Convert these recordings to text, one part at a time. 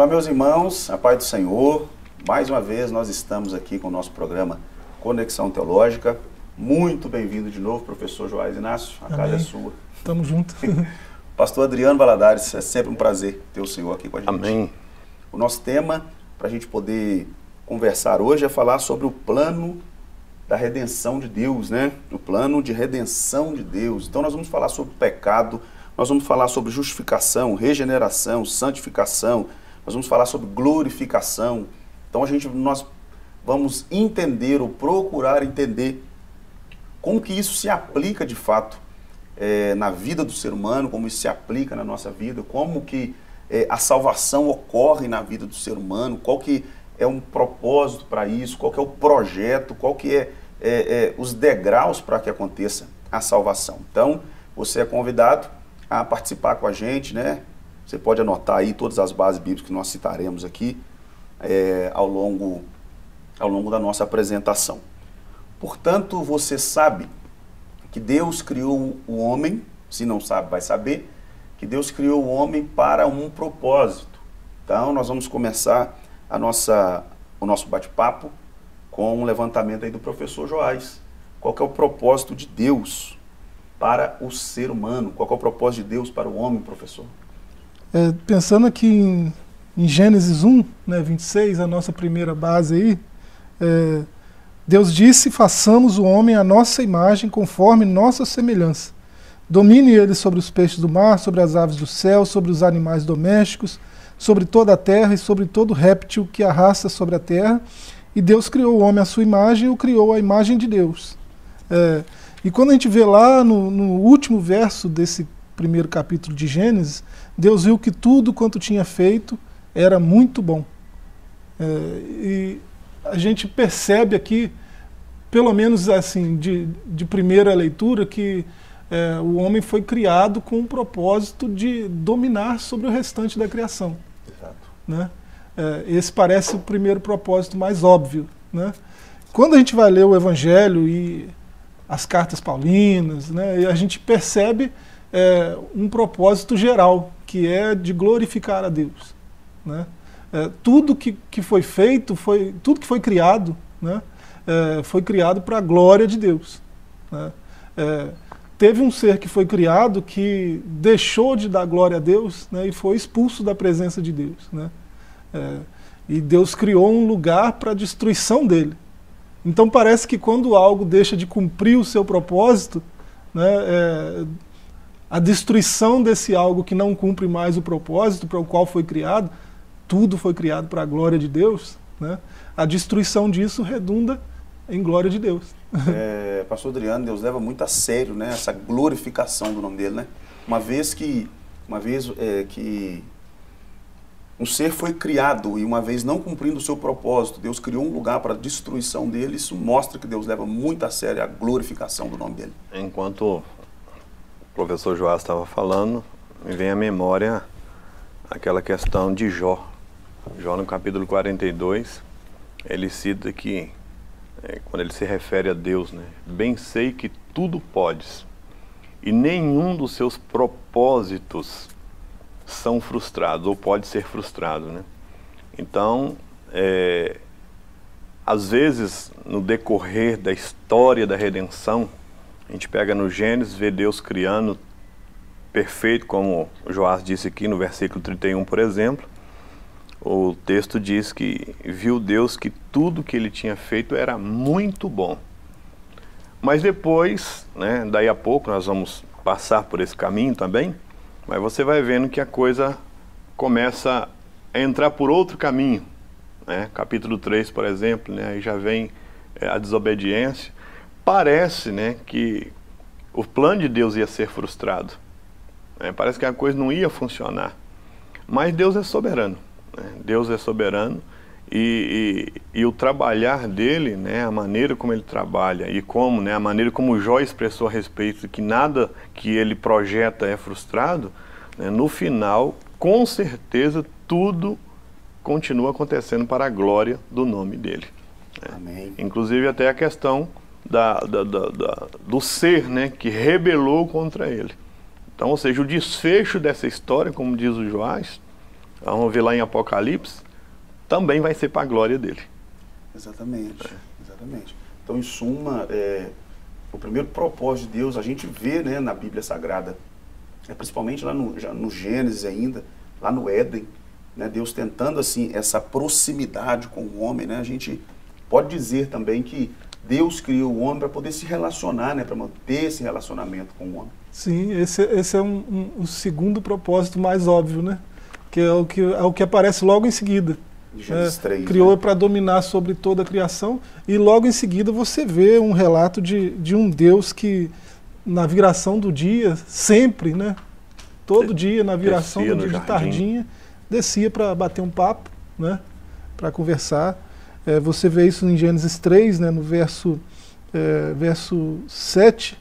meus irmãos, a paz do Senhor. Mais uma vez nós estamos aqui com o nosso programa Conexão Teológica. Muito bem-vindo de novo, professor Joás Inácio. A casa é sua. Tamo junto. Pastor Adriano Valadares, é sempre um prazer ter o senhor aqui com a gente. Amém. O nosso tema, para a gente poder conversar hoje, é falar sobre o plano da redenção de Deus, né? O plano de redenção de Deus. Então nós vamos falar sobre pecado, nós vamos falar sobre justificação, regeneração, santificação, nós vamos falar sobre glorificação. Então nós vamos entender ou procurar entender como que isso se aplica de fato na vida do ser humano, como isso se aplica na nossa vida, como que a salvação ocorre na vida do ser humano, qual que é um propósito para isso, qual que é o projeto, qual que os degraus para que aconteça a salvação. Então, você é convidado a participar com a gente, né? Você pode anotar aí todas as bases bíblicas que nós citaremos aqui ao longo da nossa apresentação. Portanto, você sabe que Deus criou o homem, se não sabe, vai saber, que Deus criou o homem para um propósito. Então, nós vamos começar o nosso bate-papo com um levantamento aí do professor Joás. Qual que é o propósito de Deus para o ser humano? Qual que é o propósito de Deus para o homem, professor? Pensando aqui em Gênesis 1, né, 26, a nossa primeira base aí, Deus disse: façamos o homem à nossa imagem, conforme nossa semelhança. Domine ele sobre os peixes do mar, sobre as aves do céu, sobre os animais domésticos, sobre toda a terra e sobre todo réptil que arrasta sobre a terra. E Deus criou o homem à sua imagem e o criou à imagem de Deus. E quando a gente vê lá no último verso desse primeiro capítulo de Gênesis, Deus viu que tudo quanto tinha feito era muito bom. E a gente percebe aqui, pelo menos assim, de primeira leitura, que o homem foi criado com o propósito de dominar sobre o restante da criação. Exato. Né? Esse parece o primeiro propósito mais óbvio. Né? Quando a gente vai ler o Evangelho e as cartas paulinas, né, a gente percebe um propósito geral, que é de glorificar a Deus. Né? Tudo que foi feito, tudo que foi criado, né, foi criado para a glória de Deus. Né? Teve um ser que foi criado que deixou de dar glória a Deus, né, e foi expulso da presença de Deus. Né? E Deus criou um lugar para a destruição dele. Então parece que quando algo deixa de cumprir o seu propósito, né, a destruição desse algo que não cumpre mais o propósito para o qual foi criado, tudo foi criado para a glória de Deus, né, a destruição disso redunda em glória de Deus. Pastor Adriano, Deus leva muito a sério, né, essa glorificação do nome dele, né? Uma vez que um ser foi criado e uma vez não cumprindo o seu propósito, Deus criou um lugar para a destruição dele. Isso mostra que Deus leva muito a sério a glorificação do nome dele. Enquanto o professor Joás estava falando, me vem à memória aquela questão de Jó. Jó, no capítulo 42, ele cita que, quando ele se refere a Deus, né, bem sei que tudo podes, e nenhum dos seus propósitos são frustrados, ou pode ser frustrado. Né? Então, às vezes, no decorrer da história da redenção, a gente pega no Gênesis, vê Deus criando perfeito, como o Joás disse aqui no versículo 31, por exemplo. O texto diz que viu Deus que tudo que ele tinha feito era muito bom. Mas depois, né, daí a pouco, nós vamos passar por esse caminho também, mas você vai vendo que a coisa começa a entrar por outro caminho. Né? Capítulo 3, por exemplo, né, aí já vem a desobediência. Parece, né, que o plano de Deus ia ser frustrado. Né? Parece que a coisa não ia funcionar. Mas Deus é soberano. Né? Deus é soberano e o trabalhar dele, né, a maneira como ele trabalha e como, né, a maneira como Jó expressou a respeito de que nada que ele projeta é frustrado, né, no final, com certeza, tudo continua acontecendo para a glória do nome dele. Né? Amém. Inclusive até a questão do ser, né, que rebelou contra ele. Então, ou seja, o desfecho dessa história, como diz o Joás, Vamos ver lá em Apocalipse, também vai ser para a glória dele. Exatamente, exatamente. Então, em suma, o primeiro propósito de Deus, a gente vê, né, na Bíblia Sagrada, principalmente lá no Gênesis ainda, lá no Éden, né, Deus tentando assim essa proximidade com o homem, né? A gente pode dizer também que Deus criou o homem para poder se relacionar, né, para manter esse relacionamento com o homem. Sim, esse é o segundo propósito mais óbvio, né? Que é o que aparece logo em seguida. Gênesis 3, criou, né? para dominar sobre toda a criação, e logo em seguida você vê um relato de um Deus que, na viração do dia, sempre, né? Todo dia, na viração do dia de tardinha, descia para bater um papo, né? Para conversar. Você vê isso em Gênesis 3, né? No verso 7.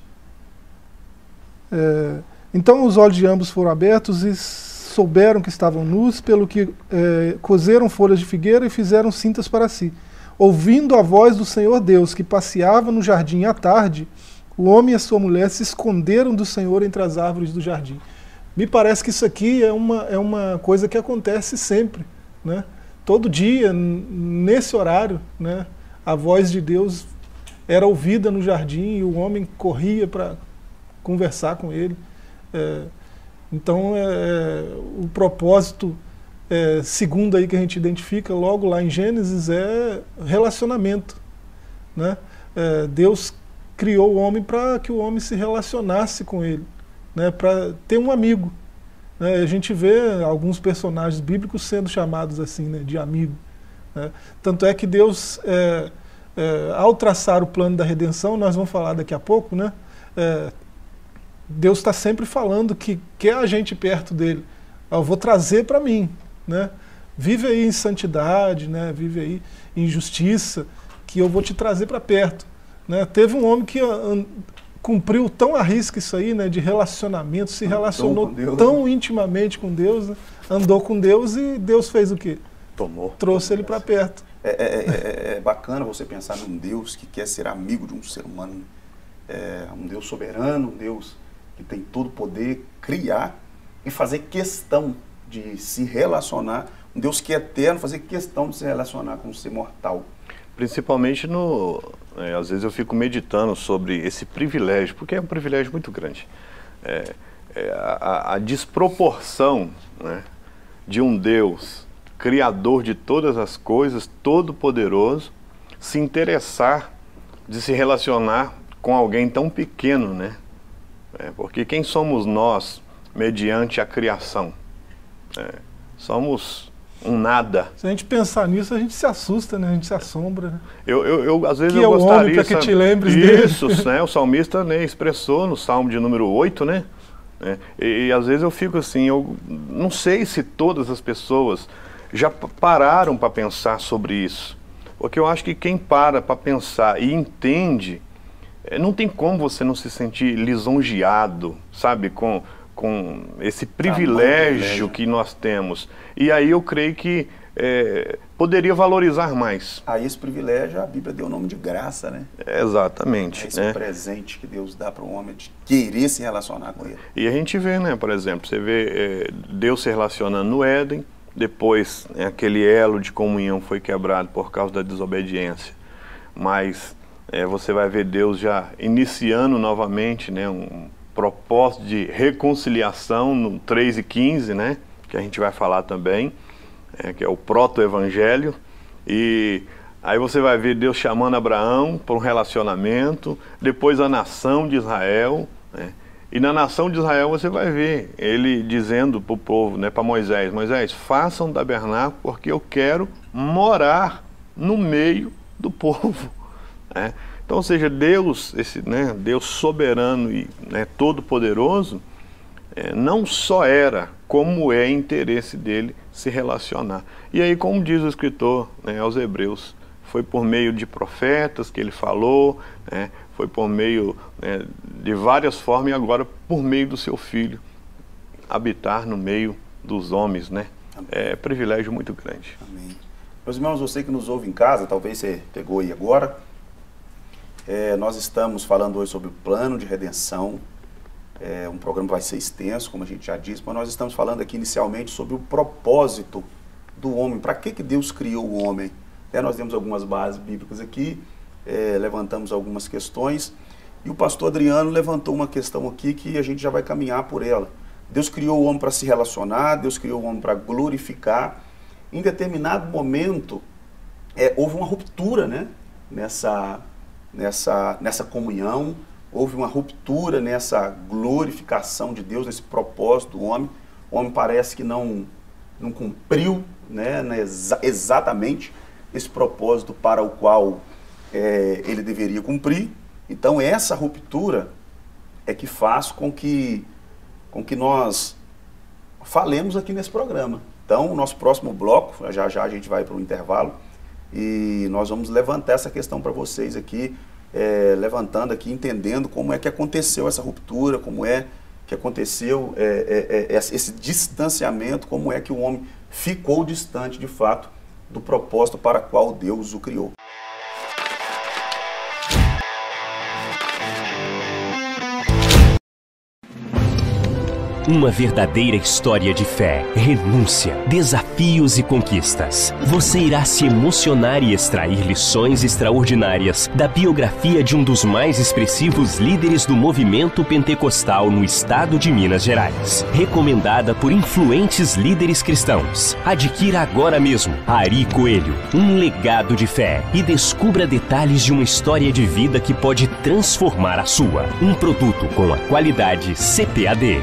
Então os olhos de ambos foram abertos e souberam que estavam nus, pelo que cozeram folhas de figueira e fizeram cintas para si. Ouvindo a voz do Senhor Deus, que passeava no jardim à tarde, o homem e a sua mulher se esconderam do Senhor entre as árvores do jardim. Me parece que isso aqui é uma coisa que acontece sempre, né? Todo dia, nesse horário, né, a voz de Deus era ouvida no jardim e o homem corria para conversar com ele. Então, o propósito segundo aí que a gente identifica logo lá em Gênesis é relacionamento, né? Deus criou o homem para que o homem se relacionasse com ele, né? Para ter um amigo, né? A gente vê alguns personagens bíblicos sendo chamados assim, né, de amigo, né? Tanto é que Deus, ao traçar o plano da redenção, nós vamos falar daqui a pouco, né? Deus está sempre falando que quer a gente perto dele. Eu vou trazer para mim, né? Vive aí em santidade, né? Vive aí em justiça, que eu vou te trazer para perto, né? Teve um homem que cumpriu tão à risca isso aí, né? De relacionamento, se relacionou tão intimamente com Deus, né? Andou com Deus e Deus fez o quê? Trouxe ele para perto. É bacana você pensar num Deus que quer ser amigo de um ser humano, um Deus soberano, um Deus que tem todo o poder, criar e fazer questão de se relacionar, um Deus que é eterno, fazer questão de se relacionar com um ser mortal. Principalmente às vezes eu fico meditando sobre esse privilégio, porque é um privilégio muito grande. A desproporção, né, de um Deus, criador de todas as coisas, todo-poderoso, se interessar de se relacionar com alguém tão pequeno, né? Porque quem somos nós mediante a criação? Somos um nada. Se a gente pensar nisso, a gente se assusta, né? A gente se assombra, né? Às vezes que eu gostaria... homem para que te lembres dele. Isso, né? O salmista, né, expressou no Salmo de número 8, né? E às vezes eu fico assim, eu não sei se todas as pessoas já pararam para pensar sobre isso. Porque eu acho que quem para pensar e entende, não tem como você não se sentir lisonjeado, sabe, com esse privilégio que nós temos. E aí eu creio que poderia valorizar mais. A esse privilégio a Bíblia deu o nome de graça, né? Exatamente. Esse presente que Deus dá para o homem de querer se relacionar com ele. E a gente vê, né, por exemplo, você vê Deus se relacionando no Éden, depois aquele elo de comunhão foi quebrado por causa da desobediência. Mas você vai ver Deus já iniciando novamente, né, um propósito de reconciliação no 3:15, né, que a gente vai falar também, que é o proto-evangelho. E aí você vai ver Deus chamando Abraão para um relacionamento, depois a nação de Israel, né, e na nação de Israel você vai ver ele dizendo para o povo, né, para Moisés, façam um tabernáculo porque eu quero morar no meio do povo. Então, ou seja, Deus, Deus soberano e, né, todo-poderoso, não só era, como é interesse dele se relacionar. E aí, como diz o escritor, né, aos Hebreus, foi por meio de profetas que ele falou, né, foi por meio, né, de várias formas, e agora por meio do seu Filho, habitar no meio dos homens, né? É privilégio muito grande. Amém. Meus irmãos, você que nos ouve em casa, talvez você pegou aí agora, nós estamos falando hoje sobre o plano de redenção, Um programa vai ser extenso, como a gente já disse, mas nós estamos falando aqui inicialmente sobre o propósito do homem. Para que Deus criou o homem? Nós demos algumas bases bíblicas aqui, levantamos algumas questões, e o pastor Adriano levantou uma questão aqui que a gente já vai caminhar por ela. Deus criou o homem para se relacionar, Deus criou o homem para glorificar. Em determinado momento, houve uma ruptura, né, nessa comunhão, houve uma ruptura nessa glorificação de Deus, nesse propósito do homem. O homem parece que não cumpriu, né, exatamente esse propósito para o qual ele deveria cumprir. Então essa ruptura é que faz com que nós falemos aqui nesse programa. Então o nosso próximo bloco, já a gente vai para o intervalo, e nós vamos levantar essa questão para vocês aqui, levantando aqui, entendendo como é que aconteceu essa ruptura, como é que aconteceu esse distanciamento, como é que o homem ficou distante de fato do propósito para qual Deus o criou. Uma verdadeira história de fé, renúncia, desafios e conquistas. Você irá se emocionar e extrair lições extraordinárias da biografia de um dos mais expressivos líderes do movimento pentecostal no estado de Minas Gerais. Recomendada por influentes líderes cristãos. Adquira agora mesmo Ari Coelho, um legado de fé, e descubra detalhes de uma história de vida que pode transformar a sua. Um produto com a qualidade CPAD.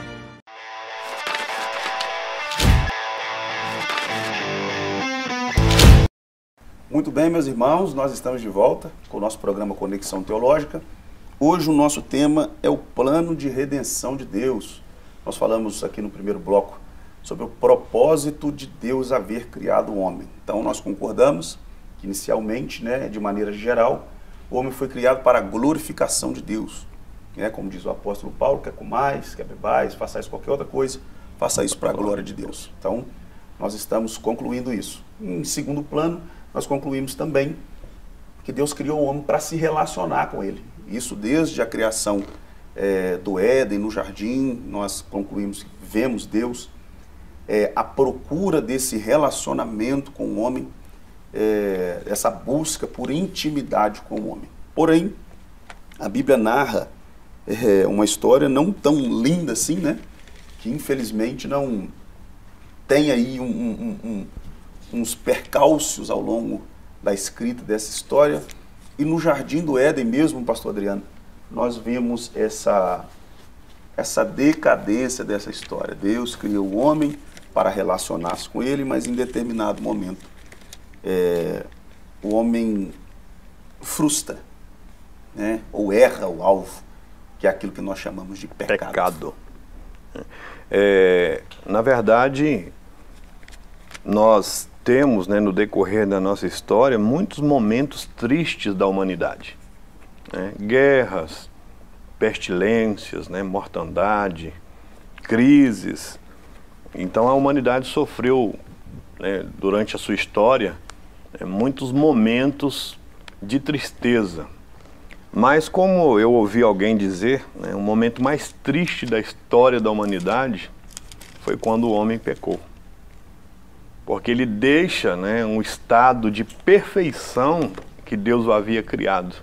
Muito bem, meus irmãos, nós estamos de volta com o nosso programa Conexão Teológica. Hoje o nosso tema é o plano de redenção de Deus. Nós falamos aqui no primeiro bloco sobre o propósito de Deus haver criado o homem. Então nós concordamos que inicialmente, né, de maneira geral, o homem foi criado para a glorificação de Deus. Como diz o apóstolo Paulo, quer comais, quer bebais, façais qualquer outra coisa, faça isso para a glória de Deus. Então nós estamos concluindo isso. Em segundo plano, nós concluímos também que Deus criou o homem para se relacionar com ele. Isso desde a criação do Éden, no jardim, nós concluímos, vemos Deus à procura desse relacionamento com o homem, essa busca por intimidade com o homem. Porém, a Bíblia narra uma história não tão linda assim, né? Que infelizmente não tem aí uns percalços ao longo da escrita dessa história. E no Jardim do Éden mesmo, pastor Adriano, nós vemos essa decadência dessa história. Deus criou o homem para relacionar-se com ele, mas em determinado momento o homem frustra, né? Ou erra o alvo, que é aquilo que nós chamamos de pecado. Na verdade, nós temos, né, no decorrer da nossa história, muitos momentos tristes da humanidade. Guerras, pestilências, né, mortandade, crises. Então a humanidade sofreu, né, durante a sua história, muitos momentos de tristeza. Mas como eu ouvi alguém dizer, né, o momento mais triste da história da humanidade foi quando o homem pecou. Porque ele deixa, né, um estado de perfeição que Deus o havia criado.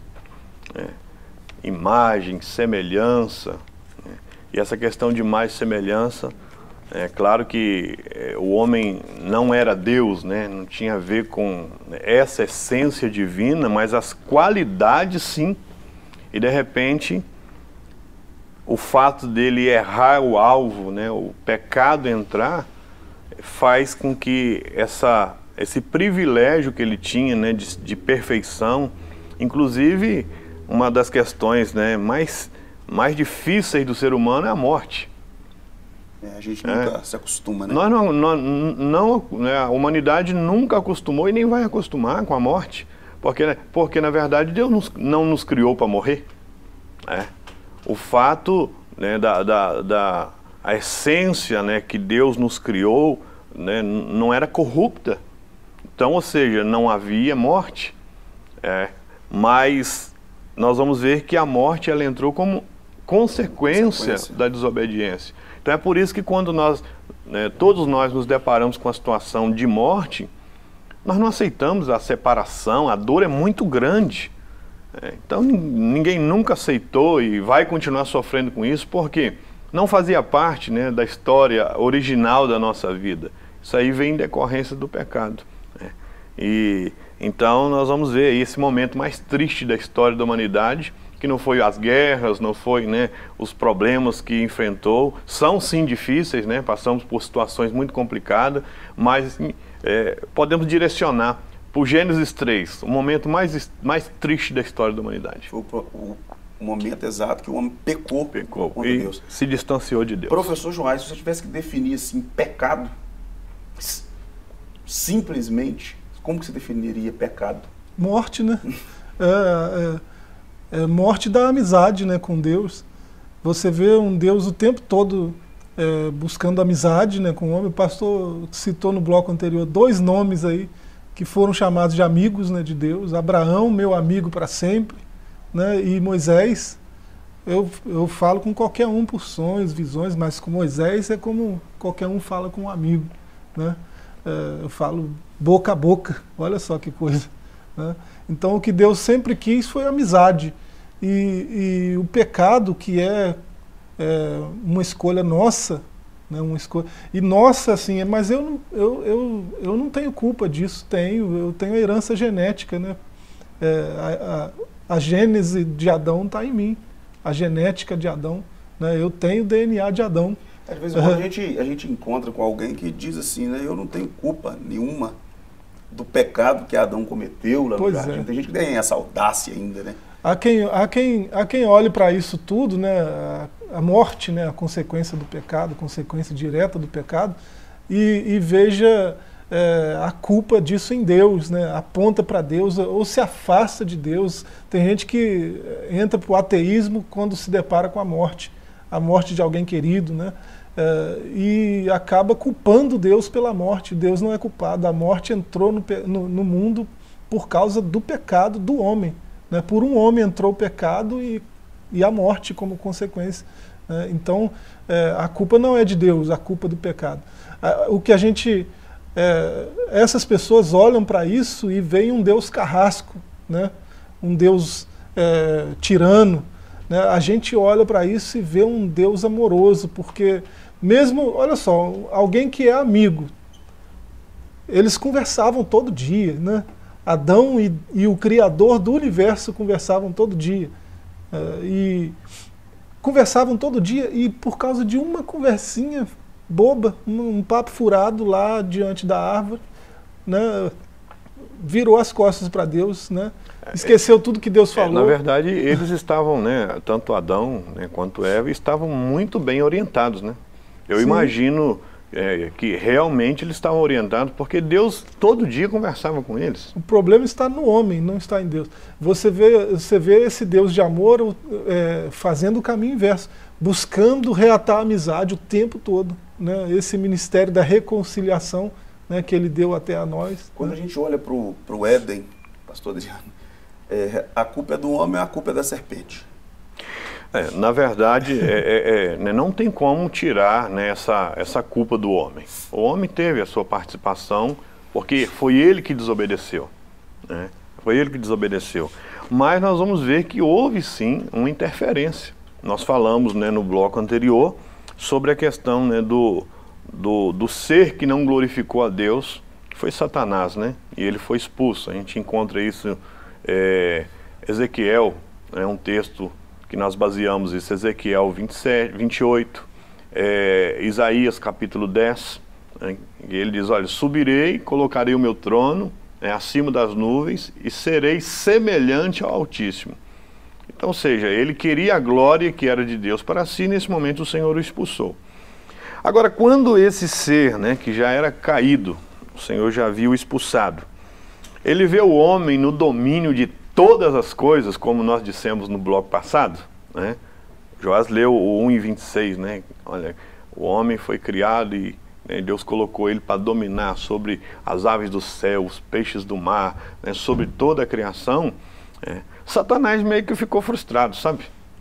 Imagem, semelhança. E essa questão de imagem e semelhança, é claro que o homem não era Deus, né, não tinha a ver com essa essência divina, mas as qualidades sim. E de repente, o fato dele errar o alvo, né, o pecado entrar, faz com que esse privilégio que ele tinha, né, de perfeição, inclusive uma das questões, né, mais difíceis do ser humano é a morte. A gente nunca se acostuma, né? A humanidade nunca acostumou e nem vai acostumar com a morte, porque na verdade Deus não nos criou para morrer. O fato, né, a essência, né, que Deus nos criou, né, não era corrupta. Então, ou seja, não havia morte. Mas nós vamos ver que a morte ela entrou como consequência da desobediência. Então é por isso que quando nós, todos nós nos deparamos com a situação de morte, nós não aceitamos a separação, a dor é muito grande. Então ninguém nunca aceitou e vai continuar sofrendo com isso, porque não fazia parte, né, da história original da nossa vida. Isso aí vem em decorrência do pecado. E então nós vamos ver aí esse momento mais triste da história da humanidade, que não foi as guerras, não foi, né, os problemas que enfrentou. São sim difíceis, né, passamos por situações muito complicadas, mas podemos direcionar para o Gênesis 3, o momento mais triste da história da humanidade. Foi o momento exato que o homem pecou contra e Deus. Se distanciou de Deus. Professor Joás, se você tivesse que definir assim, pecado, simplesmente, como que você definiria pecado? Morte, né? Morte da amizade, né, com Deus. Você vê um Deus o tempo todo buscando amizade, né, com o homem. O pastor citou no bloco anterior 2 nomes aí que foram chamados de amigos, né, de Deus. Abraão, meu amigo para sempre, né, e Moisés. Eu falo com qualquer um por sonhos, visões, mas com Moisés é como qualquer um fala com um amigo, né? Eu falo boca a boca, olha só que coisa, né? Então o que Deus sempre quis foi amizade, e o pecado, que é uma escolha nossa, né? E nossa, assim, mas eu não tenho culpa disso, eu tenho a herança genética, né? A gênese de Adão está em mim, a genética de Adão, né? Eu tenho o DNA de Adão. Às vezes a gente encontra com alguém que diz assim, né, eu não tenho culpa nenhuma do pecado que Adão cometeu lá no jardim. Tem gente que tem essa audácia ainda, né? Há quem olhe para isso tudo, né, a morte, né, a consequência do pecado, a consequência direta do pecado, e veja a culpa disso em Deus, né, aponta para Deus ou se afasta de Deus. Tem gente que entra para o ateísmo quando se depara com a morte de alguém querido, né? E acaba culpando Deus pela morte. Deus não é culpado. A morte entrou no mundo por causa do pecado do homem, né? Por um homem entrou o pecado e a morte como consequência. Então, a culpa não é de Deus, a culpa é do pecado. O que a gente... essas pessoas olham para isso e veem um Deus carrasco, né? Um Deus tirano. A gente olha para isso e vê um Deus amoroso, porque mesmo, olha só, alguém que é amigo, eles conversavam todo dia, né? Adão e o Criador do universo conversavam todo dia. E conversavam todo dia, e por causa de uma conversinha boba, um papo furado lá diante da árvore, né? Virou as costas para Deus, né? Esqueceu tudo que Deus falou. Na verdade, eles estavam, né, tanto Adão, né, quanto Eva, estavam muito bem orientados, né? Eu imagino que realmente eles estavam orientados, porque Deus todo dia conversava com eles. O problema está no homem, não está em Deus. Você vê esse Deus de amor fazendo o caminho inverso, buscando reatar a amizade o tempo todo, né? Esse ministério da reconciliação, né, que ele deu até a nós. Quando a gente olha para o Éden, pastor Adriano, a culpa é do homem, a culpa é da serpente. Na verdade, não tem como tirar, né, essa culpa do homem. O homem teve a sua participação, porque foi ele que desobedeceu, né? Foi ele que desobedeceu. Mas nós vamos ver que houve sim uma interferência. Nós falamos, né, no bloco anterior sobre a questão, né, do ser que não glorificou a Deus, que foi Satanás, né? E ele foi expulso. A gente encontra isso Ezequiel, é um texto que nós baseamos isso, Ezequiel 28, Isaías capítulo 10, né? E ele diz, olha, subirei, colocarei o meu trono acima das nuvens e serei semelhante ao Altíssimo. Então, ou seja, ele queria a glória que era de Deus para si, nesse momento o Senhor o expulsou. Agora, quando esse ser, né, que já era caído, o Senhor já havia o expulsado, ele vê o homem no domínio de todas as coisas, como nós dissemos no bloco passado, né? Joás leu o 1:26, né? Olha, o homem foi criado e, né, Deus colocou ele para dominar sobre as aves do céu, os peixes do mar, né, sobre toda a criação. Satanás meio que ficou frustrado, sabe?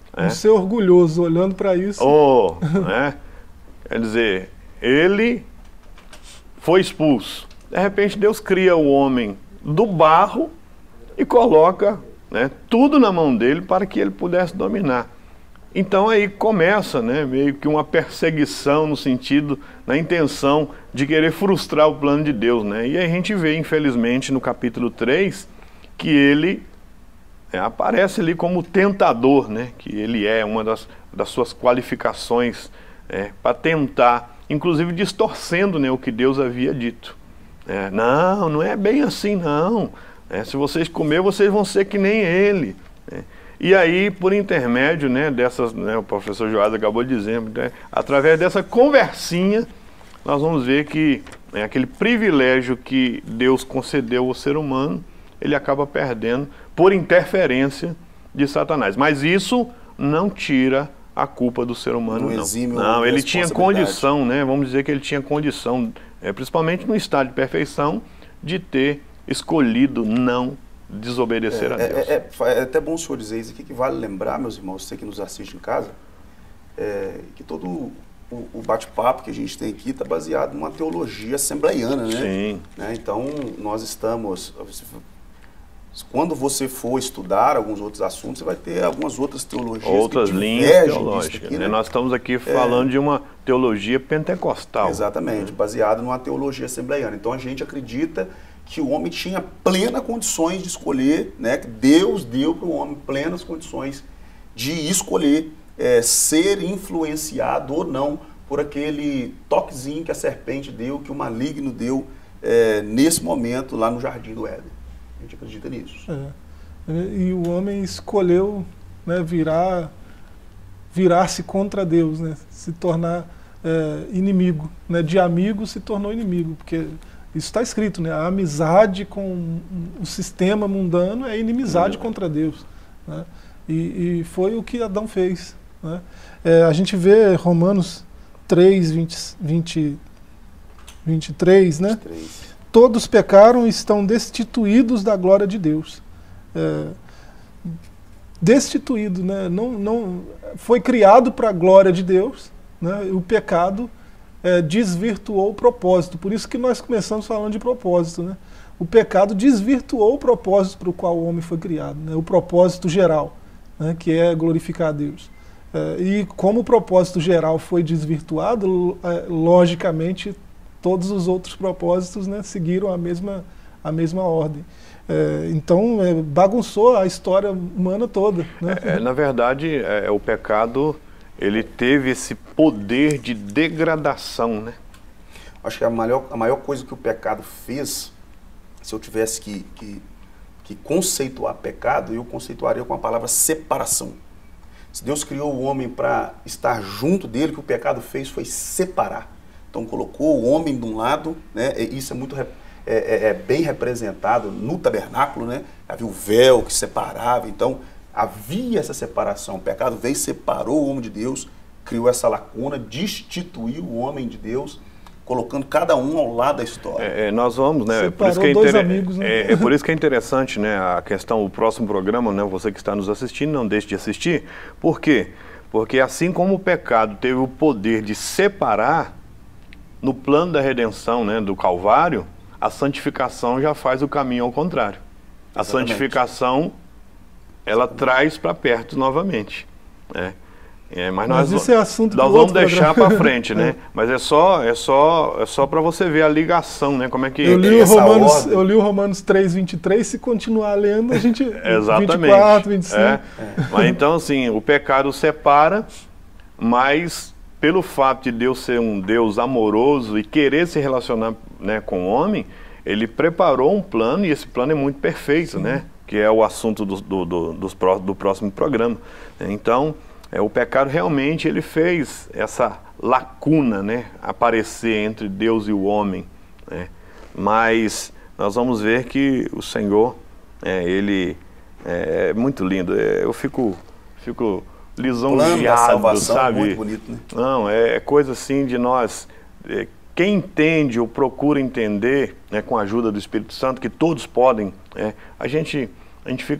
Um ser orgulhoso olhando para isso. Né? Quer dizer, ele foi expulso. De repente Deus cria o homem do barro e coloca, né, tudo na mão dele para que ele pudesse dominar. Então aí começa, né, meio que uma perseguição no sentido, na intenção de querer frustrar o plano de Deus, né? E aí a gente vê, infelizmente, no capítulo 3, que ele aparece ali como tentador, né? Que ele é uma das suas qualificações para tentar, inclusive distorcendo, né, o que Deus havia dito. Não é bem assim não. Se vocês comer, vocês vão ser que nem ele. E aí, por intermédio, né, dessas, né, o professor Joás acabou dizendo, né, através dessa conversinha, nós vamos ver que aquele privilégio que Deus concedeu ao ser humano, ele acaba perdendo por interferência de Satanás. Mas isso não tira a culpa do ser humano, não. Ele tinha condição, né, vamos dizer que ele tinha condição, principalmente no estado de perfeição, de ter escolhido não desobedecer a Deus. É até bom o senhor dizer isso aqui, que vale lembrar, meus irmãos, você que nos assiste em casa, que todo o bate-papo que a gente tem aqui está baseado numa teologia assembleiana, né? Sim. Então, nós estamos... Quando você for estudar alguns outros assuntos, você vai ter algumas outras teologias, outras linhas teológicas. Aqui, né? Nós estamos aqui falando de uma teologia pentecostal. Exatamente, baseada numa teologia assembleiana. Então, a gente acredita que o homem tinha plenas condições de escolher, né? Que Deus deu para o homem plenas condições de escolher ser influenciado ou não por aquele toquezinho que a serpente deu, que o maligno deu nesse momento lá no Jardim do Éden. A gente acredita nisso. E o homem escolheu, né, virar-se contra Deus, né? Se tornar inimigo, né? De amigo se tornou inimigo, porque isso está escrito, né? A amizade com o sistema mundano é inimizade contra Deus, né? E foi o que Adão fez, né? A gente vê Romanos 3, 23, né? 23. Todos pecaram e estão destituídos da glória de Deus. Destituído, né? Não foi criado para a glória de Deus, né? O pecado desvirtuou o propósito. Por isso que nós começamos falando de propósito, né? O pecado desvirtuou o propósito para o qual o homem foi criado, né? O propósito geral, né? Que é glorificar a Deus. E como o propósito geral foi desvirtuado, logicamente todos os outros propósitos, né, seguiram a mesma ordem. Então bagunçou a história humana toda, né? Na verdade, o pecado, ele teve esse poder de degradação, né? Acho que a maior coisa que o pecado fez, se eu tivesse que conceituar pecado, eu conceituaria com a palavra separação. Se Deus criou o homem para estar junto dele, o que o pecado fez foi separar. Então colocou o homem de um lado, né? Isso é muito bem representado no tabernáculo, né? Havia o véu que separava, então havia essa separação. O pecado veio, separou o homem de Deus, criou essa lacuna, destituiu o homem de Deus, colocando cada um ao lado da história. Nós vamos, né? Por isso que dois amigos, né? Por isso que é interessante, né? A questão, o próximo programa, né? Você que está nos assistindo, não deixe de assistir. Por quê? Porque assim como o pecado teve o poder de separar, no plano da redenção, né, do Calvário, a santificação já faz o caminho ao contrário. A santificação, ela traz para perto novamente, né? Mas isso é assunto nós vamos deixar para frente, né? Mas é só para você ver a ligação, né? Como é que eu li o Romanos 3, 23, se continuar lendo, a gente... Exatamente. 24, 25... Mas então, assim, o pecado separa, mas pelo fato de Deus ser um Deus amoroso e querer se relacionar, né, com o homem, ele preparou um plano, e esse plano é muito perfeito, né? Que é o assunto do próximo programa. Então, o pecado realmente ele fez essa lacuna, né, aparecer entre Deus e o homem, né? Mas nós vamos ver que o Senhor, ele é muito lindo. Eu fico lisonjeado, sabe? Muito bonito, né? Não, é coisa assim de nós... Quem entende ou procura entender, né, com a ajuda do Espírito Santo, que todos podem, a gente fica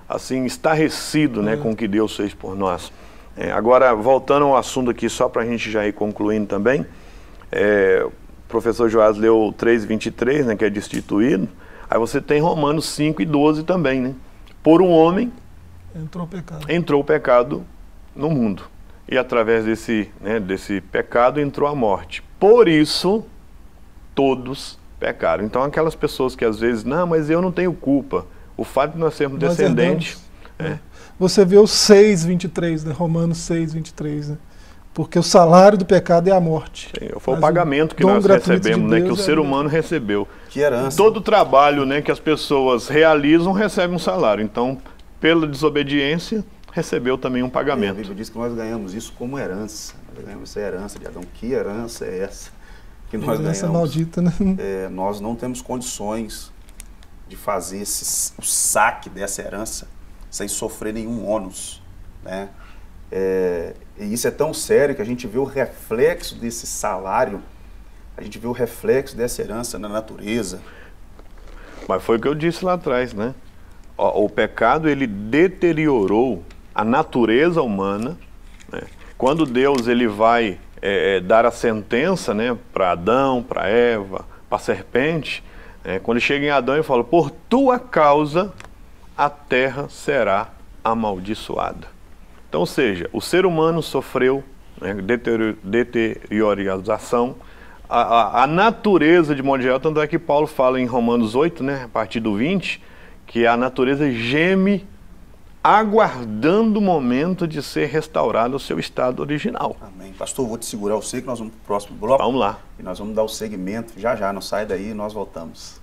assim, estarrecido, né, com o que Deus fez por nós. Agora, voltando ao assunto aqui, só para a gente já ir concluindo também, o professor Joás leu 3:23, né, que é destituído. Aí você tem Romanos 5:12 também, né? Por um homem entrou o pecado no mundo. E através desse pecado entrou a morte. Por isso, todos pecaram. Então, aquelas pessoas que às vezes, não, mas eu não tenho culpa. O fato de nós sermos descendentes... Você vê o 6:23, né? Romanos 6:23, né? Porque o salário do pecado é a morte. Sim, foi o pagamento que nós recebemos, né? Que o ser humano recebeu. Que herança. Todo trabalho, né, que as pessoas realizam recebe um salário. Então, pela desobediência, recebeu também um pagamento. A Bíblia diz que nós ganhamos isso como herança. Nós ganhamos essa herança de Adão. Que herança é essa que nós ganhamos? Herança maldita, né? Nós não temos condições de fazer o saque dessa herança sem sofrer nenhum ônus, né? E isso é tão sério que a gente vê o reflexo desse salário, a gente vê o reflexo dessa herança na natureza. Mas foi o que eu disse lá atrás, né? O pecado, ele deteriorou a natureza humana, né? Quando Deus ele vai dar a sentença, né, para Adão, para Eva, para a serpente, quando ele chega em Adão, ele fala, por tua causa a terra será amaldiçoada. Então, ou seja, o ser humano sofreu, né, deteriorização, a natureza de modo geral, tanto é que Paulo fala em Romanos 8, né, a partir do 20, que a natureza geme aguardando o momento de ser restaurado ao seu estado original. Amém. Pastor, vou te segurar você que nós vamos para o próximo bloco. Vamos lá. E nós vamos dar o segmento, já, não sai daí, nós voltamos.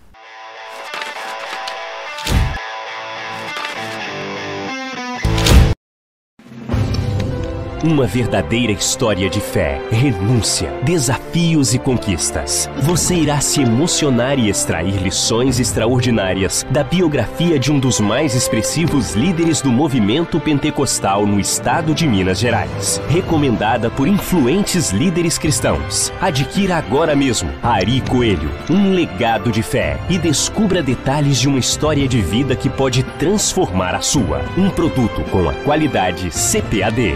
Uma verdadeira história de fé, renúncia, desafios e conquistas. Você irá se emocionar e extrair lições extraordinárias da biografia de um dos mais expressivos líderes do movimento pentecostal no estado de Minas Gerais. Recomendada por influentes líderes cristãos. Adquira agora mesmo Ari Coelho, um legado de fé, e descubra detalhes de uma história de vida que pode transformar a sua. Um produto com a qualidade CPAD.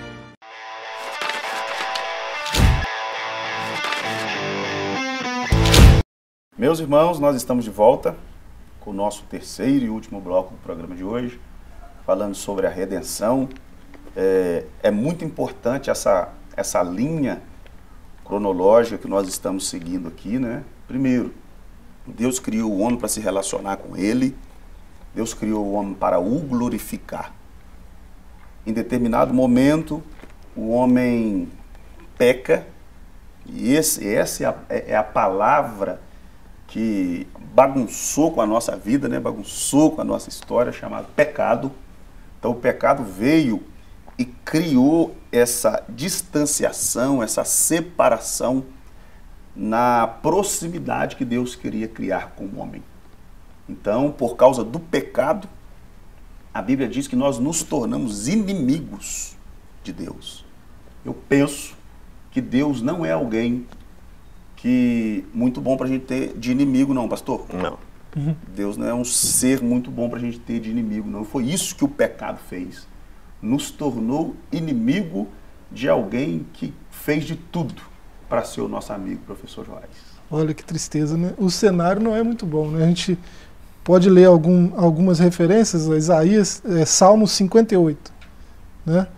Meus irmãos, nós estamos de volta com o nosso terceiro e último bloco do programa de hoje, falando sobre a redenção. É muito importante essa linha cronológica que nós estamos seguindo aqui, né? Primeiro, Deus criou o homem para se relacionar com Ele, Deus criou o homem para o glorificar. Em determinado momento, o homem peca, e essa é a palavra que bagunçou com a nossa vida, né? Bagunçou com a nossa história, chamado pecado. Então o pecado veio e criou essa distanciação, essa separação na proximidade que Deus queria criar com o homem. Então, por causa do pecado, a Bíblia diz que nós nos tornamos inimigos de Deus. Eu penso que Deus não é alguém muito bom para a gente ter de inimigo, não, pastor? Não. Deus não é um ser muito bom para a gente ter de inimigo, não. Foi isso que o pecado fez. Nos tornou inimigo de alguém que fez de tudo para ser o nosso amigo, professor Joás. Olha que tristeza, né? O cenário não é muito bom, né? A gente pode ler algumas referências, Isaías, Salmo 58, né?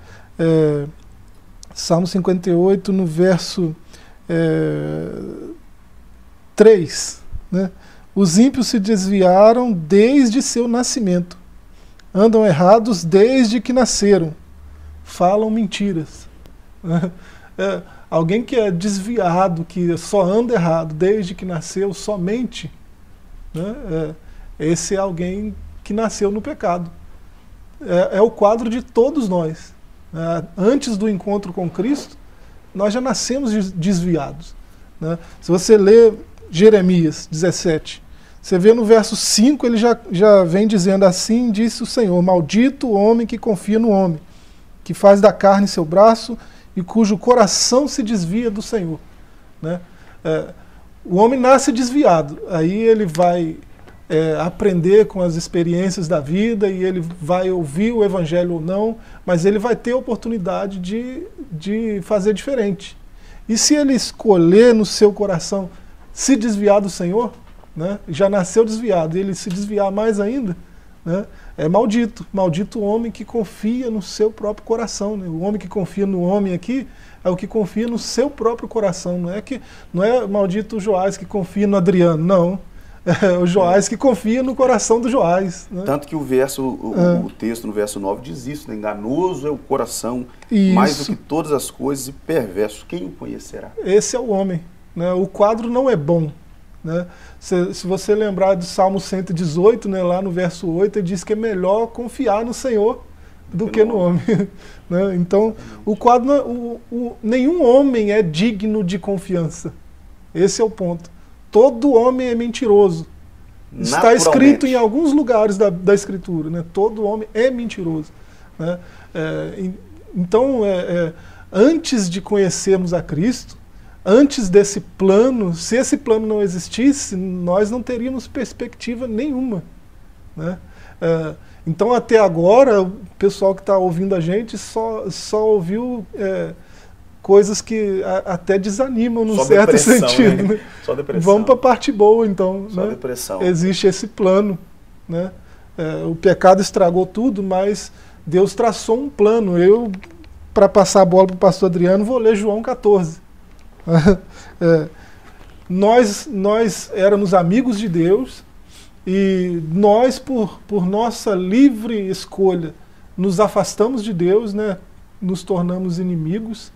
Salmo 58, no verso 3, né? Os ímpios se desviaram desde seu nascimento, andam errados desde que nasceram, falam mentiras. Alguém que é desviado, que só anda errado desde que nasceu, somente, né? Esse é alguém que nasceu no pecado. É o quadro de todos nós. Antes do encontro com Cristo, nós já nascemos desviados, né? Se você lê Jeremias 17, você vê no verso 5, ele já vem dizendo, assim disse o Senhor, maldito o homem que confia no homem, que faz da carne seu braço e cujo coração se desvia do Senhor, né? O homem nasce desviado, aí ele vai aprender com as experiências da vida e ele vai ouvir o evangelho ou não, mas ele vai ter a oportunidade de fazer diferente. E se ele escolher no seu coração se desviar do Senhor, né, já nasceu desviado, e ele se desviar mais ainda, né, é maldito. Maldito o homem que confia no seu próprio coração. Né? O homem que confia no homem aqui é o que confia no seu próprio coração. Não é maldito o Joás que confia no Adriano, não. É o Joás que confia no coração do Joás. Né? Tanto que o texto no verso 9 diz isso, né? Enganoso é o coração, Isso. mais do que todas as coisas, e perverso. Quem o conhecerá? Esse é o homem. Né? O quadro não é bom. Né? Se você lembrar do Salmo 118, né, lá no verso 8, ele diz que é melhor confiar no Senhor do que no homem. Né? Então, o quadro, nenhum homem é digno de confiança. Esse é o ponto. Todo homem é mentiroso. Está escrito em alguns lugares da Escritura. Né? Todo homem é mentiroso. Né? Então, antes de conhecermos a Cristo, antes desse plano, se esse plano não existisse, nós não teríamos perspectiva nenhuma. Né? Então, até agora, o pessoal que está ouvindo a gente só ouviu coisas que até desanimam num certo sentido. Né? Só depressão. Vamos para a parte boa, então. Só né? depressão. Existe esse plano. Né? O pecado estragou tudo, mas Deus traçou um plano. Eu, para passar a bola para o pastor Adriano, vou ler João 14. Nós éramos amigos de Deus e nós, por nossa livre escolha, nos afastamos de Deus, né? Nos tornamos inimigos.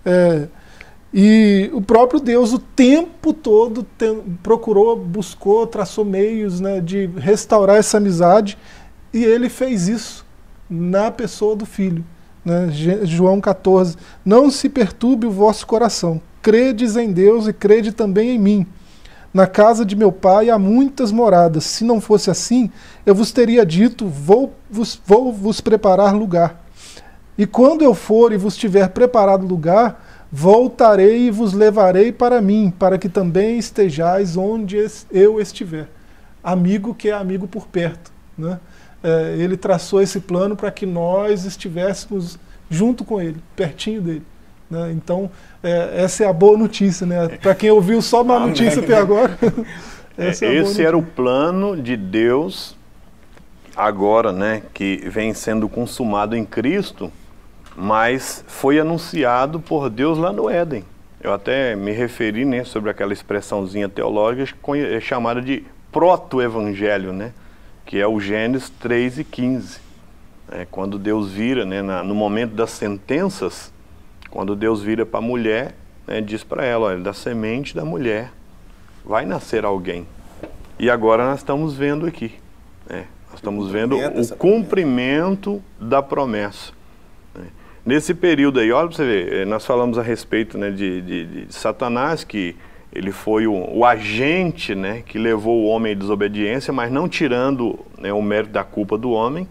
E o próprio Deus o tempo todo buscou, traçou meios, né, de restaurar essa amizade, e ele fez isso na pessoa do Filho. Né? João 14, não se perturbe o vosso coração, credes em Deus e crede também em mim. Na casa de meu pai há muitas moradas, se não fosse assim, eu vos teria dito, vou vos preparar lugar. E quando eu for e vos tiver preparado lugar, voltarei e vos levarei para mim, para que também estejais onde eu estiver. Amigo que é amigo por perto. Né? Ele traçou esse plano para que nós estivéssemos junto com ele, pertinho dele. Né? Então, essa é a boa notícia. Né? Para quem ouviu só má notícia até agora. Esse era o plano de Deus agora, né, que vem sendo consumado em Cristo, mas foi anunciado por Deus lá no Éden. Eu até me referi, né, sobre aquela expressãozinha teológica chamada de proto-evangelho, né, que é o Gênesis 3:15. Quando Deus vira, né, no momento das sentenças, quando Deus vira para a mulher, né, diz para ela, olha, da semente da mulher vai nascer alguém. E agora nós estamos vendo aqui, né, nós estamos vendo o cumprimento da promessa. Nesse período aí, olha para você ver, nós falamos a respeito, né, de Satanás, que ele foi o agente, né, que levou o homem à desobediência, mas não tirando, né, o mérito da culpa do homem,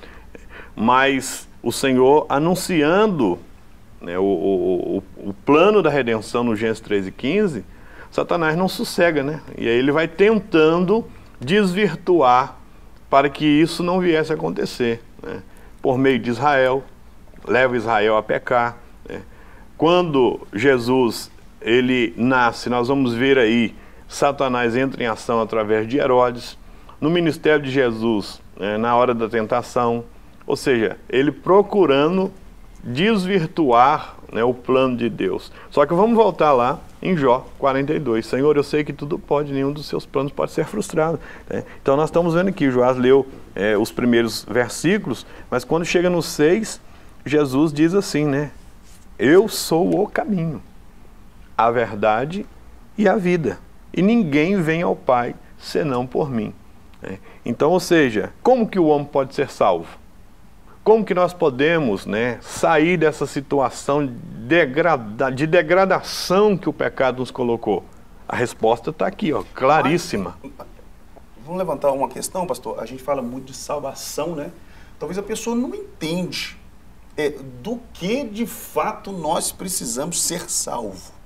mas o Senhor anunciando, né, o plano da redenção no Gênesis 3:15, Satanás não sossega, né, e aí ele vai tentando desvirtuar para que isso não viesse a acontecer, né, por meio de Israel, leva Israel a pecar. Né? Quando Jesus ele nasce, nós vamos ver aí, Satanás entra em ação através de Herodes, no ministério de Jesus, né, na hora da tentação, ou seja, ele procurando desvirtuar, né, o plano de Deus. Só que vamos voltar lá em Jó 42, Senhor, eu sei que tudo pode, nenhum dos seus planos pode ser frustrado. Né? Então nós estamos vendo aqui, Joás leu os primeiros versículos, mas quando chega no 6, Jesus diz assim, né? Eu sou o caminho, a verdade e a vida. E ninguém vem ao Pai senão por mim. Então, ou seja, como que o homem pode ser salvo? Como que nós podemos, né, sair dessa situação de degradação que o pecado nos colocou? A resposta está aqui, ó, claríssima. Vamos levantar uma questão, pastor? A gente fala muito de salvação, né? Talvez a pessoa não entende do que de fato nós precisamos ser salvo.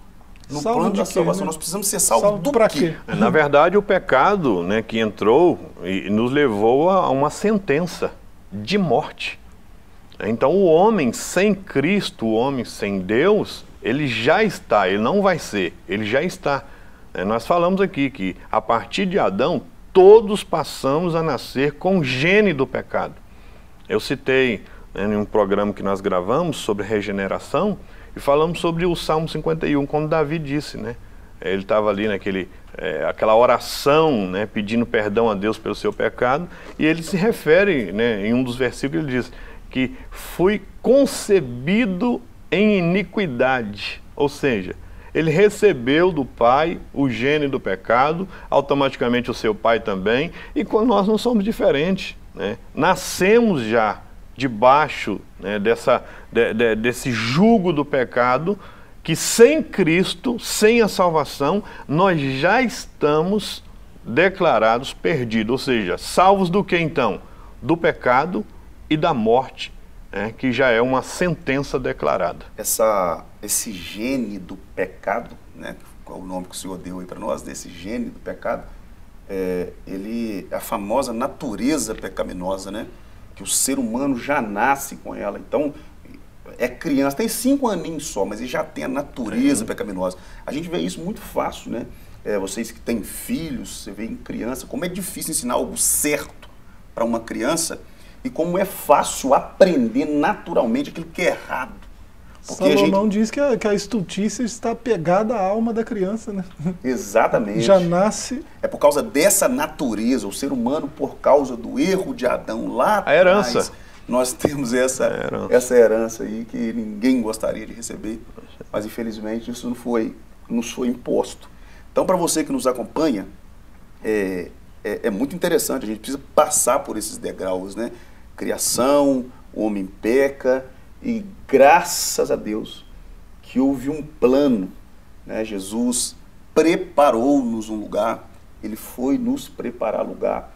No Salvo plano de da quê, salvação, né? nós precisamos ser salvos do pra quê? quê? Na verdade, o pecado, né, que entrou e nos levou a uma sentença de morte. Então, o homem sem Cristo, o homem sem Deus, ele já está, ele não vai ser, ele já está. Nós falamos aqui que, a partir de Adão, todos passamos a nascer com o gene do pecado. Eu citei, né, em um programa que nós gravamos sobre regeneração, e falamos sobre o Salmo 51, quando Davi disse, né? Ele estava ali aquela oração, né, pedindo perdão a Deus pelo seu pecado, e ele se refere, né, em um dos versículos, ele diz que fui concebido em iniquidade, ou seja, ele recebeu do pai o gene do pecado, automaticamente o seu pai também, e quando nós não somos diferentes, né? Nascemos já debaixo, né, desse jugo do pecado, que sem Cristo, sem a salvação, nós já estamos declarados perdidos, ou seja, salvos do que então? Do pecado e da morte, né, que já é uma sentença declarada. Esse gene do pecado, né, qual é o nome que o Senhor deu aí para nós, desse gene do pecado, é a famosa natureza pecaminosa, né? Que o ser humano já nasce com ela. Então, é criança, tem 5 aninhos só, mas ele já tem a natureza pecaminosa. A gente vê isso muito fácil, né? Vocês que têm filhos, você vê em criança, como é difícil ensinar algo certo para uma criança e como é fácil aprender naturalmente aquilo que é errado. Porque Salomão diz que a estultícia está pegada à alma da criança, né? Exatamente. Já nasce... É por causa dessa natureza, o ser humano, por causa do erro de Adão lá atrás, a herança. Nós temos essa herança aí que ninguém gostaria de receber, mas infelizmente isso nos foi imposto. Então, para você que nos acompanha, é muito interessante, a gente precisa passar por esses degraus, né? Criação, o homem peca, e graças a Deus que houve um plano, né? Jesus preparou-nos um lugar, ele foi nos preparar lugar.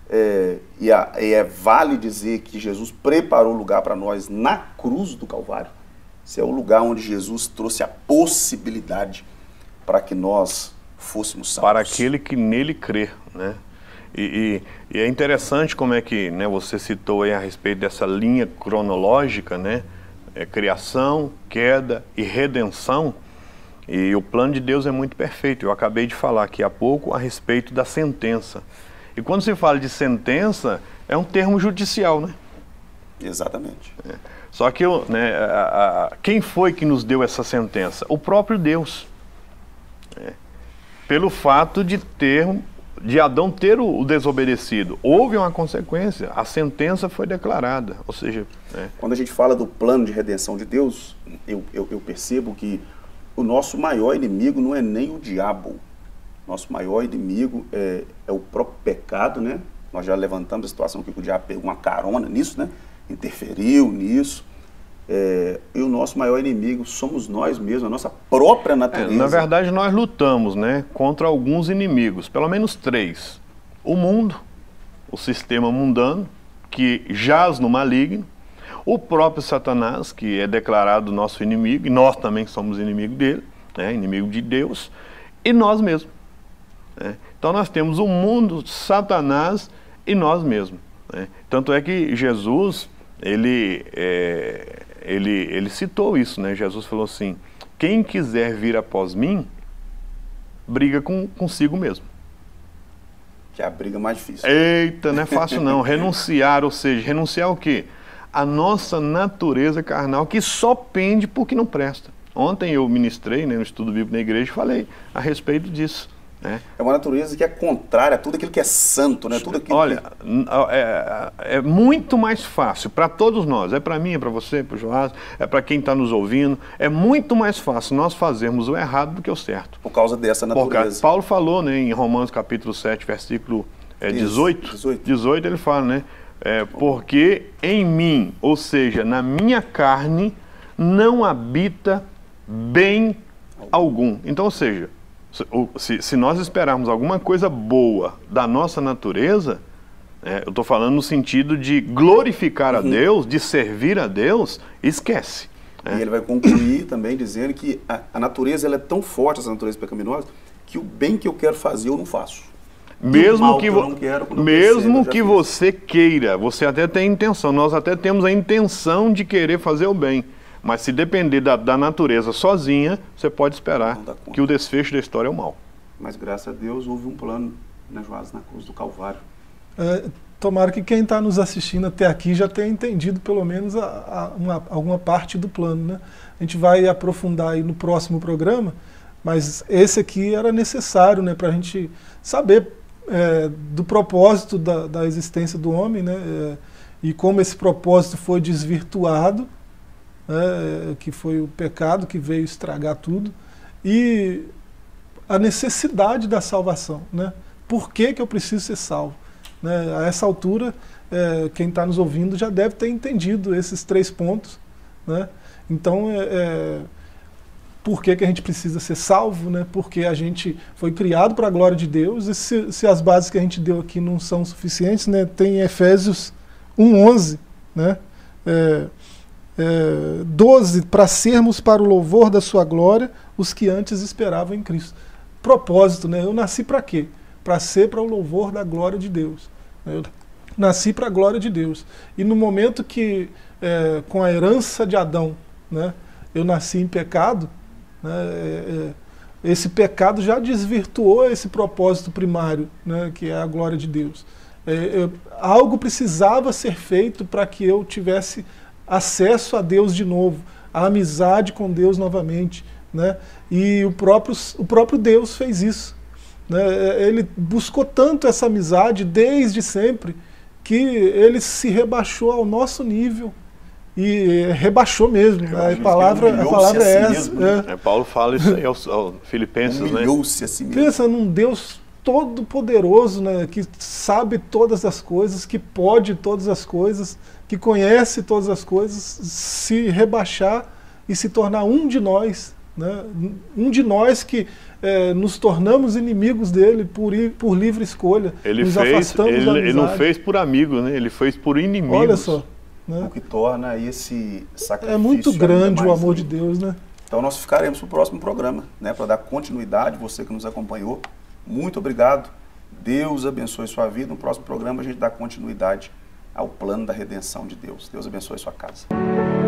Vale dizer que Jesus preparou lugar para nós na cruz do Calvário. Esse é o lugar onde Jesus trouxe a possibilidade para que nós fôssemos salvos. Para aquele que nele crê, né? E é interessante como é que, né, você citou aí a respeito dessa linha cronológica, né? Criação, queda e redenção. E o plano de Deus é muito perfeito. Eu acabei de falar aqui há pouco a respeito da sentença. E quando se fala de sentença, é um termo judicial, né? Exatamente. Só que quem foi que nos deu essa sentença? O próprio Deus. Pelo fato de Adão ter o desobedecido. Houve uma consequência, a sentença foi declarada. Ou seja... Quando a gente fala do plano de redenção de Deus, eu percebo que o nosso maior inimigo não é nem o diabo. Nosso maior inimigo é o próprio pecado, né? Nós já levantamos a situação que o diabo pegou uma carona nisso, né? Interferiu nisso. E o nosso maior inimigo somos nós mesmos, a nossa própria natureza. Na verdade, nós lutamos, né, contra alguns inimigos, pelo menos 3. O mundo, o sistema mundano, que jaz no maligno. O próprio Satanás, que é declarado nosso inimigo, e nós também somos inimigo dele, né, inimigo de Deus, e nós mesmos. Então nós temos o mundo, Satanás e nós mesmos. Tanto é que Jesus, ele citou isso, né? Jesus falou assim, quem quiser vir após mim, briga consigo mesmo. Que é a briga mais difícil. Eita, não é fácil não. Renunciar, ou seja, renunciar o quê? A nossa natureza carnal, que só pende porque não presta. Ontem eu ministrei, né, no estudo bíblico na igreja e falei a respeito disso. É uma natureza que é contrária a tudo aquilo que é santo, né? Tudo aquilo é muito mais fácil para todos nós, é para mim, é para você, para o Joás, é para quem está nos ouvindo, é muito mais fácil nós fazermos o errado do que o certo. Por causa dessa natureza. Porque Paulo falou, né, em Romanos capítulo 7, versículo 18, ele fala, né, porque em mim, ou seja, na minha carne, não habita bem algum. Então, ou seja, se nós esperarmos alguma coisa boa da nossa natureza, eu estou falando no sentido de glorificar a Deus, de servir a Deus, esquece. E ele vai concluir também dizendo que a natureza ela é tão forte, essa natureza pecaminosa, que o bem que eu quero fazer eu não faço. Mesmo que você queira, você até tem intenção, nós até temos a intenção de querer fazer o bem, mas se depender da natureza sozinha, você pode esperar que o desfecho da história é o mal. Mas graças a Deus houve um plano, né, Joás, na cruz do Calvário. Tomara que quem está nos assistindo até aqui já tenha entendido pelo menos alguma parte do plano, né? A gente vai aprofundar aí no próximo programa, mas esse aqui era necessário, né, para a gente saber do propósito da existência do homem, né, e como esse propósito foi desvirtuado, que foi o pecado que veio estragar tudo, e a necessidade da salvação, né? Por que eu preciso ser salvo? Né? A essa altura, quem está nos ouvindo já deve ter entendido esses 3 pontos, né? Então, por que a gente precisa ser salvo? Né? Porque a gente foi criado para a glória de Deus, e se as bases que a gente deu aqui não são suficientes, né? Tem Efésios 1:11, né? 12, para sermos para o louvor da sua glória, os que antes esperavam em Cristo. Propósito, né? Eu nasci para quê? Para ser para o louvor da glória de Deus. Eu nasci para a glória de Deus. E no momento que, com a herança de Adão, né, eu nasci em pecado, né, esse pecado já desvirtuou esse propósito primário, né, que é a glória de Deus. Algo precisava ser feito para que eu tivesse acesso a Deus de novo, a amizade com Deus novamente, né? E o próprio Deus fez isso, né? Ele buscou tanto essa amizade desde sempre que ele se rebaixou ao nosso nível, e rebaixou mesmo. A palavra é essa. Mesmo, Paulo fala isso aí aos Filipenses, humilhou-se a si mesmo. Pensa num Deus todo-poderoso, né, que sabe todas as coisas, que pode todas as coisas, que conhece todas as coisas, se rebaixar e se tornar um de nós, né, um de nós que nos tornamos inimigos dele por livre escolha. Ele não fez por amigos, né? Ele fez por inimigos. Olha só. Né? O que torna esse sacrifício. É muito grande o amor de Deus, né? Então nós ficaremos para o próximo programa, né, para dar continuidade, você que nos acompanhou. Muito obrigado. Deus abençoe sua vida. No próximo programa a gente dá continuidade ao plano da redenção de Deus. Deus abençoe sua casa.